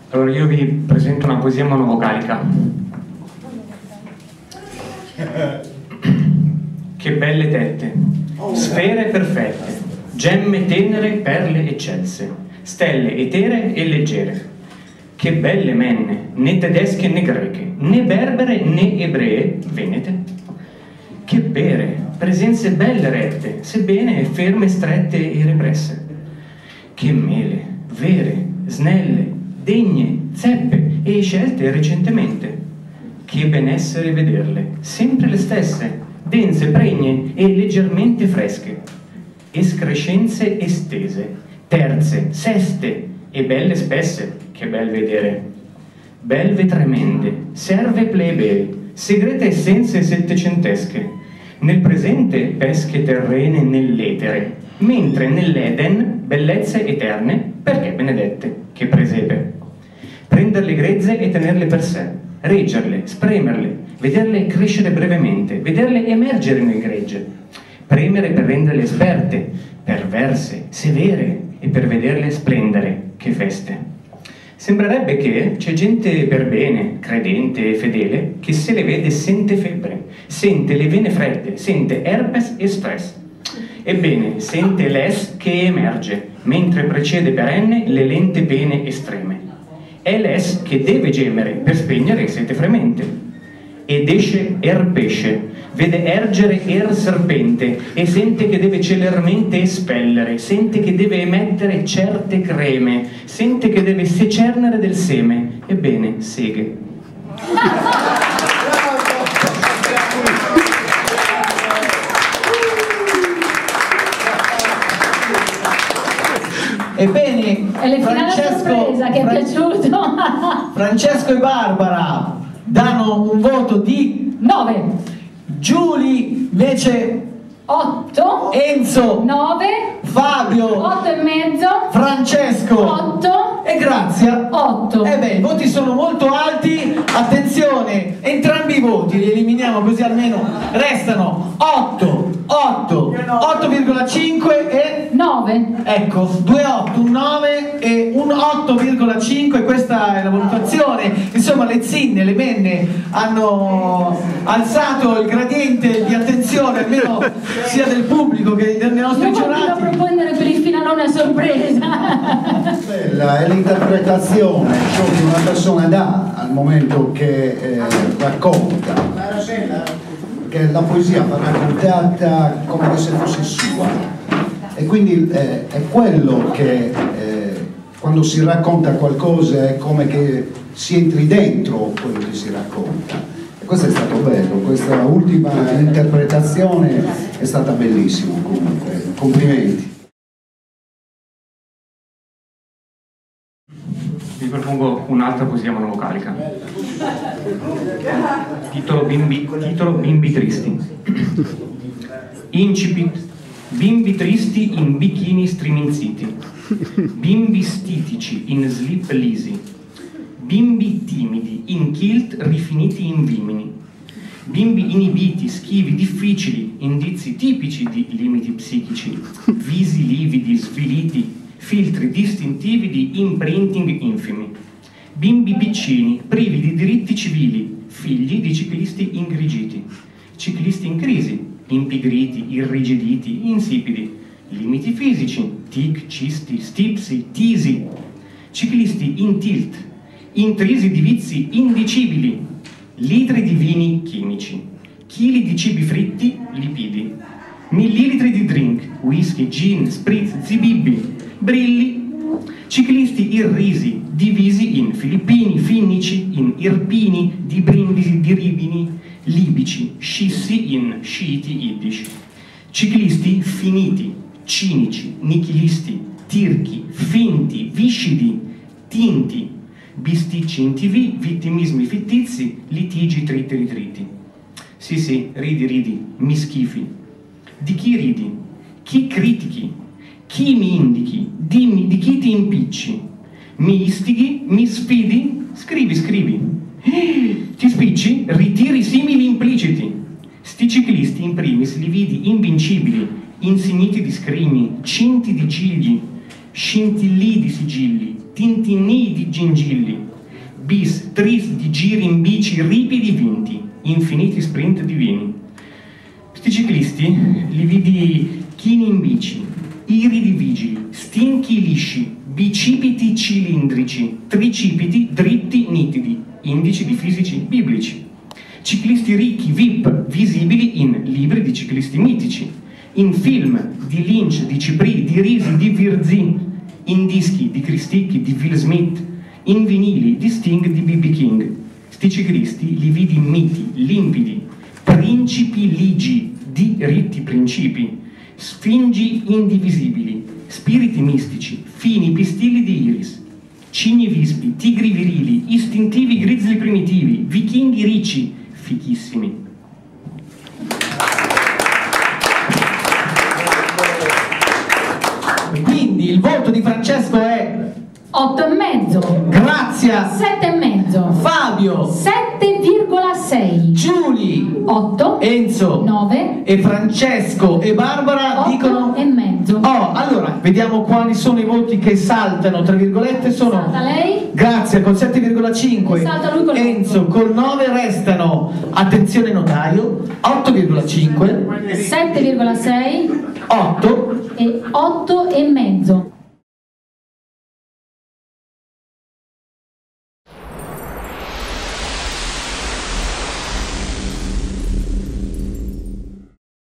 Allora io vi presento una poesia monovocalica. Che belle tette, sfere perfette, gemme tenere, perle eccelse, stelle eteree e leggere. Che belle menne, né tedesche né greche, né berbere né ebree, venete. Che bere, presenze belle rette, sebbene ferme, strette e represse. Che mele, vere, snelle, degne, zeppe e scelte recentemente. Che benessere vederle, sempre le stesse, dense, pregne e leggermente fresche. Escrescenze estese, terze, seste e belle spesse, che bel vedere. Belve tremende, serve plebee, segrete essenze settecentesche, nel presente pesche terrene nell'etere, mentre nell'Eden bellezze eterne, perché benedette, che presepe. Prenderle grezze e tenerle per sé, reggerle, spremerle, vederle crescere brevemente, vederle emergere nel gregge, premere per renderle esperte, perverse, severe e per vederle splendere, che feste. Sembrerebbe che c'è gente per bene, credente e fedele, che se le vede sente febbre, sente le vene fredde, sente herpes e stress. Ebbene, sente l'es che emerge, mentre precede perenne le lente pene estreme. È l'es che deve gemere per spegnere sete fremente. Ed esce pesce, vede ergere serpente e sente che deve celermente espellere, sente che deve emettere certe creme, sente che deve secernere del seme. Ebbene, seghe. Ebbene, è le finale sorpresa che è piaciuto. Francesco e Barbara danno un voto di 9. Giulia invece 8. Enzo 9. Fabio 8 e mezzo. Francesco 8 e Grazia 8. Beh, i voti sono molto alti. Attenzione, entrambi i voti li eliminiamo così almeno restano 8, 8,5 e 9. Ecco, 2 8, un 9 e un 8,5. Questa è la valutazione. Insomma, le zinne, le menne hanno alzato il gradiente di attenzione, almeno sia del pubblico che dei nostri giurati. Io voglio proporre per il finalone a sorpresa. Bella è l'interpretazione ciò che una persona dà al momento che racconta, che la poesia va raccontata come se fosse sua, e quindi è quello che quando si racconta qualcosa è come che si entri dentro quello che si racconta, e questo è stato bello. Questa ultima interpretazione è stata bellissima, comunque complimenti. Vi propongo un'altra poesia monovocalica. Titolo Bimbi tristi. Incipit: bimbi tristi in bikini striminziti, bimbi stitici in slip lisi, bimbi timidi in kilt rifiniti in vimini, bimbi inibiti, schivi, difficili, indizi tipici di limiti psichici, visi lividi, sviliti, filtri distintivi di imprinting infimi, bimbi piccini, privi di diritti civili, figli di ciclisti ingrigiti, ciclisti in crisi, impigriti, irrigiditi, insipidi, limiti fisici, tic, cisti, stipsi, tisi, ciclisti in tilt, intrisi di vizi indicibili, litri di vini chimici, chili di cibi fritti, lipidi, millilitri di drink, whisky, gin, spritz, zibibbi, brilli, ciclisti irrisi, divisi in filippini, finnici, in irpini, di brindisi, di ribini, libici, scissi in sciiti yiddish, ciclisti finiti, cinici, nichilisti, tirchi, finti, viscidi, tinti, bisticci in tv, vittimismi fittizi, litigi tritti ritriti. Sì, ridi, mi schifi. Di chi ridi? Chi critichi? Chi mi indichi? Dimmi di chi ti impicci. Mi istighi? Mi sfidi? Scrivi. Ti spicci? Ritiri simili impliciti. Sti ciclisti in primis li vidi invincibili, insigniti di scrigni, cinti di cigli, scintillì di sigilli, tintinnii di gingilli, bis, tris di giri in bici ripidi vinti, infiniti sprint divini. Questi ciclisti li vidi chini in bici, iridi vigili, stinchi lisci, bicipiti cilindrici, tricipiti dritti nitidi, indici di fisici biblici. Ciclisti ricchi, VIP, visibili in libri di ciclisti mitici, in film di Lynch, di Cipri, di Risi, di Virzì, in dischi di Cristicchi, di Will Smith, in vinili di Sting, di B.B. King. Sti ciclisti li vidi miti, limpidi, principi ligi, di ritti principi, sfingi indivisibili, spiriti mistici, fini pistilli di iris, cigni vispi, tigri virili, istintivi grizzly primitivi, vichinghi ricci, fichissimi. Quindi il voto di Francesco è 8,5. Grazia, 7,5. Fabio, 7,6. Giuli, 8. Enzo 9. e Francesco e Barbara dicono 8,5. oh, allora vediamo quali sono i voti che saltano, tra virgolette. Sono Salta lei. Grazia col 7,5, Salta lui col Enzo col 9, restano, attenzione notaio, 8,5, 7,6 8 e 8,5.